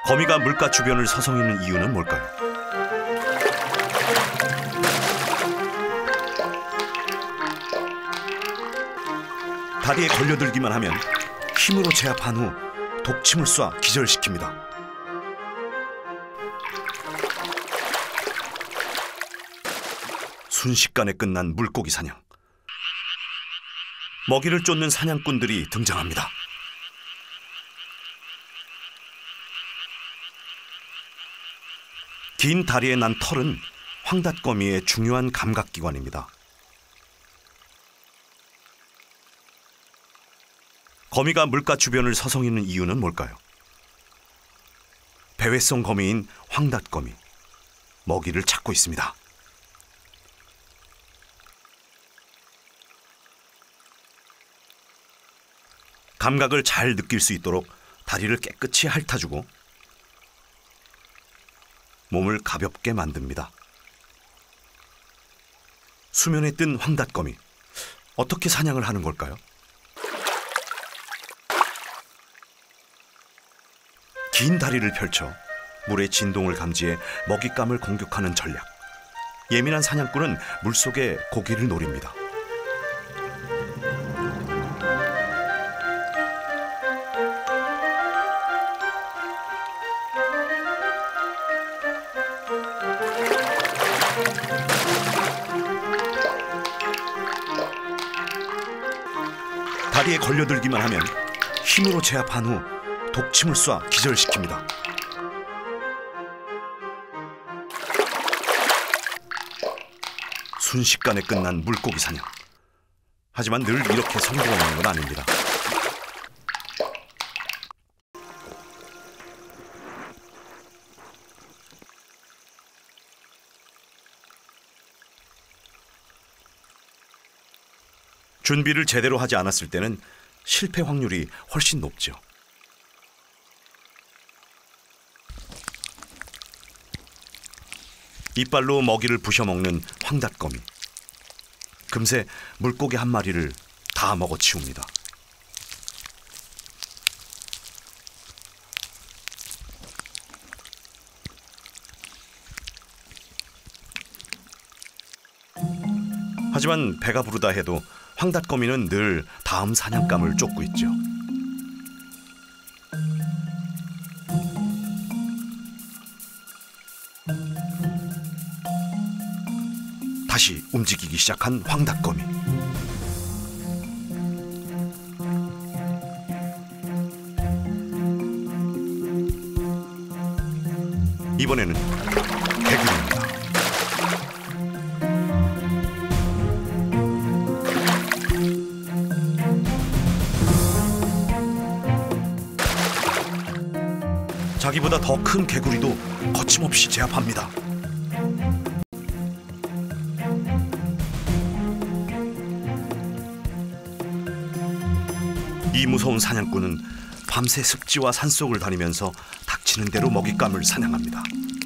거미가 물가 주변을 서성이는 이유는 뭘까요? 다리에 걸려들기만 하면 힘으로 제압한 후 독침을 쏴 기절시킵니다. 순식간에 끝난 물고기 사냥. 먹이를 쫓는 사냥꾼들이 등장합니다. 긴 다리에 난 털은 황닷거미의 중요한 감각기관입니다. 거미가 물가 주변을 서성이는 이유는 뭘까요? 배회성 거미인 황닷거미, 먹이를 찾고 있습니다. 감각을 잘 느낄 수 있도록 다리를 깨끗이 핥아주고 몸을 가볍게 만듭니다. 수면에 뜬 황닷거미, 어떻게 사냥을 하는 걸까요? 긴 다리를 펼쳐 물의 진동을 감지해 먹잇감을 공격하는 전략. 예민한 사냥꾼은 물속에 고기를 노립니다. 다리에 걸려들기만 하면 힘으로 제압한 후 독침을 쏴 기절시킵니다. 순식간에 끝난 물고기 사냥. 하지만 늘 이렇게 성공하는 건 아닙니다. 준비를 제대로 하지 않았을 때는 실패 확률이 훨씬 높죠. 이빨로 먹이를 부셔먹는 황닷거미. 금세 물고기 한 마리를 다 먹어치웁니다. 하지만 배가 부르다 해도 황닷거미는 늘 다음 사냥감을 쫓고 있죠. 다시 움직이기 시작한 황닷거미. 이번에는 개구리입니다. 자기보다 더 큰 개구리도 거침없이 제압합니다. 이 무서운 사냥꾼은 밤새 습지와 산속을 다니면서 닥치는 대로 먹잇감을 사냥합니다.